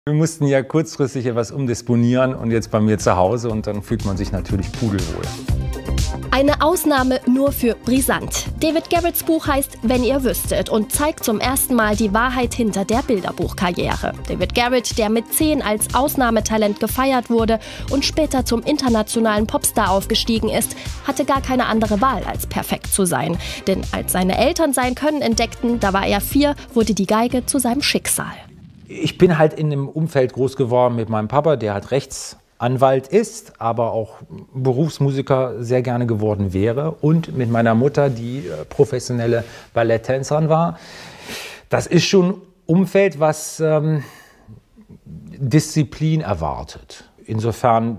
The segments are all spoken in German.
Wir mussten ja kurzfristig etwas umdisponieren und jetzt bei mir zu Hause und dann fühlt man sich natürlich pudelwohl. Eine Ausnahme nur für brisant. David Garretts Buch heißt Wenn ihr wüsstet und zeigt zum ersten Mal die Wahrheit hinter der Bilderbuchkarriere. David Garrett, der mit 10 als Ausnahmetalent gefeiert wurde und später zum internationalen Popstar aufgestiegen ist, hatte gar keine andere Wahl, als perfekt zu sein. Denn als seine Eltern sein Können entdeckten, da war er 4, wurde die Geige zu seinem Schicksal. Ich bin halt in einem Umfeld groß geworden mit meinem Papa, der halt Rechtsanwalt ist, aber auch Berufsmusiker sehr gerne geworden wäre. Und mit meiner Mutter, die professionelle Balletttänzerin war. Das ist schon ein Umfeld, was Disziplin erwartet. Insofern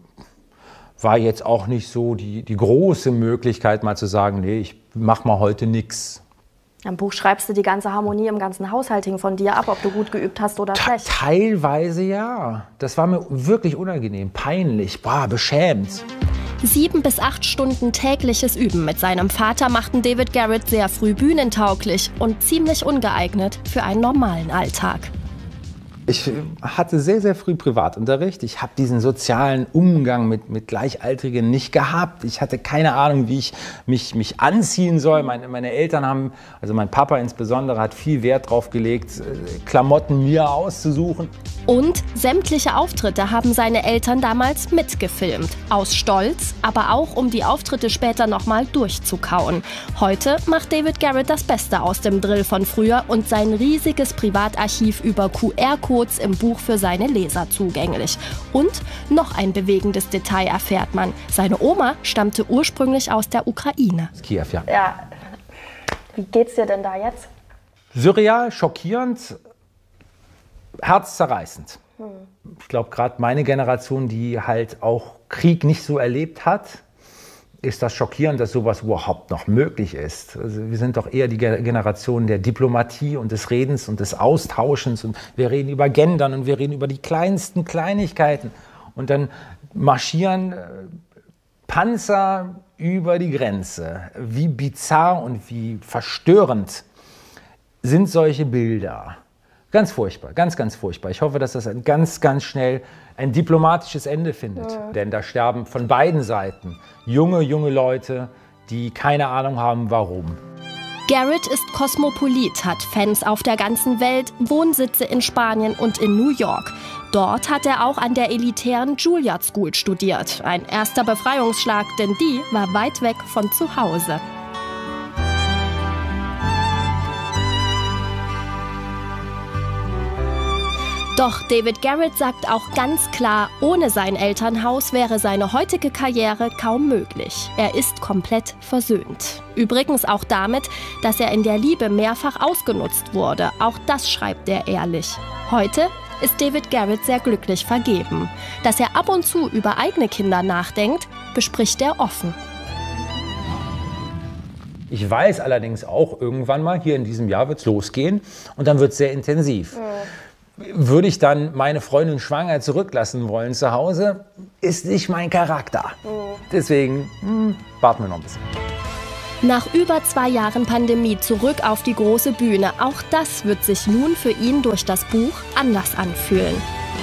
war jetzt auch nicht so die große Möglichkeit, mal zu sagen, nee, ich mach mal heute nichts. Im Buch schreibst du die ganze Harmonie im ganzen Haushalt hing von dir ab, ob du gut geübt hast oder schlecht. Teilweise ja. Das war mir wirklich unangenehm, peinlich, beschämt. 7 bis 8 Stunden tägliches Üben mit seinem Vater machten David Garrett sehr früh bühnentauglich und ziemlich ungeeignet für einen normalen Alltag. Ich hatte sehr, sehr früh Privatunterricht. Ich habe diesen sozialen Umgang mit Gleichaltrigen nicht gehabt. Ich hatte keine Ahnung, wie ich mich anziehen soll. Meine Eltern haben, also mein Papa insbesondere, hat viel Wert darauf gelegt, Klamotten mir auszusuchen. Und sämtliche Auftritte haben seine Eltern damals mitgefilmt. Aus Stolz, aber auch um die Auftritte später nochmal durchzukauen. Heute macht David Garrett das Beste aus dem Drill von früher und sein riesiges Privatarchiv über QR-Codes im Buch für seine Leser zugänglich. Und noch ein bewegendes Detail erfährt man. Seine Oma stammte ursprünglich aus der Ukraine. Kiew, ja. Ja. Wie geht's dir denn da jetzt? Surreal, schockierend, herzzerreißend. Ich glaube, gerade meine Generation, die halt auch Krieg nicht so erlebt hat, ist das schockierend, dass sowas überhaupt noch möglich ist. Also wir sind doch eher die Generation der Diplomatie und des Redens und des Austauschens. Und wir reden über Gendern und wir reden über die kleinsten Kleinigkeiten. Und dann marschieren Panzer über die Grenze. Wie bizarr und wie verstörend sind solche Bilder. Ganz furchtbar, ganz, ganz furchtbar. Ich hoffe, dass das ganz, ganz schnell ein diplomatisches Ende findet. Ja. Denn da sterben von beiden Seiten junge Leute, die keine Ahnung haben, warum. Garrett ist Kosmopolit, hat Fans auf der ganzen Welt, Wohnsitze in Spanien und in New York. Dort hat er auch an der elitären Juilliard School studiert. Ein erster Befreiungsschlag, denn die war weit weg von zu Hause. Doch David Garrett sagt auch ganz klar, ohne sein Elternhaus wäre seine heutige Karriere kaum möglich. Er ist komplett versöhnt. Übrigens auch damit, dass er in der Liebe mehrfach ausgenutzt wurde. Auch das schreibt er ehrlich. Heute ist David Garrett sehr glücklich vergeben. Dass er ab und zu über eigene Kinder nachdenkt, bespricht er offen. Ich weiß allerdings auch, irgendwann mal, hier in diesem Jahr wird es losgehen und dann wird es sehr intensiv. Würde ich dann meine Freundin schwanger zurücklassen wollen zu Hause, ist nicht mein Charakter. Deswegen warten wir noch ein bisschen. Nach über 2 Jahren Pandemie zurück auf die große Bühne. Auch das wird sich nun für ihn durch das Buch anders anfühlen.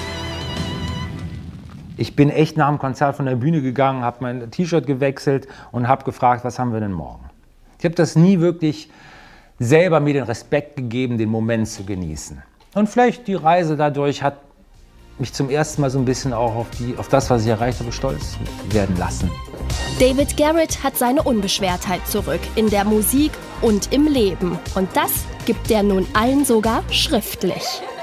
Ich bin echt nach dem Konzert von der Bühne gegangen, habe mein T-Shirt gewechselt und habe gefragt, was haben wir denn morgen? Ich habe das nie wirklich selber mir den Respekt gegeben, den Moment zu genießen. Und vielleicht die Reise dadurch hat mich zum ersten Mal so ein bisschen auch auf das, was ich erreicht habe, stolz werden lassen. David Garrett hat seine Unbeschwertheit zurück in der Musik und im Leben. Und das gibt er nun allen sogar schriftlich.